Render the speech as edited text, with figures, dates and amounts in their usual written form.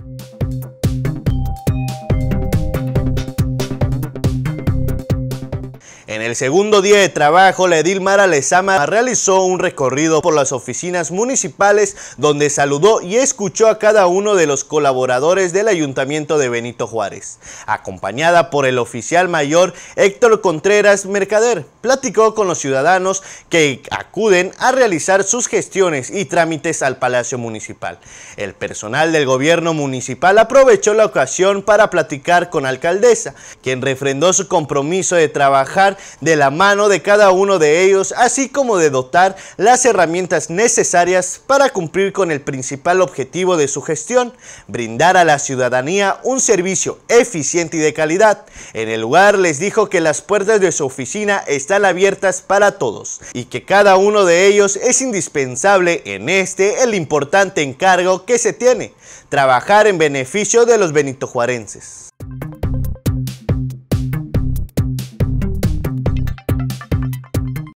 En el segundo día de trabajo, la edil Mara Lezama realizó un recorrido por las oficinas municipales donde saludó y escuchó a cada uno de los colaboradores del Ayuntamiento de Benito Juárez. Acompañada por el oficial mayor Héctor Contreras Mercader, platicó con los ciudadanos que acuden a realizar sus gestiones y trámites al Palacio Municipal. El personal del gobierno municipal aprovechó la ocasión para platicar con la alcaldesa, quien refrendó su compromiso de trabajar de la mano de cada uno de ellos, así como de dotar las herramientas necesarias para cumplir con el principal objetivo de su gestión: brindar a la ciudadanía un servicio eficiente y de calidad. En el lugar les dijo que las puertas de su oficina están abiertas para todos y que cada uno de ellos es indispensable en el importante encargo que se tiene: trabajar en beneficio de los benitojuarenses.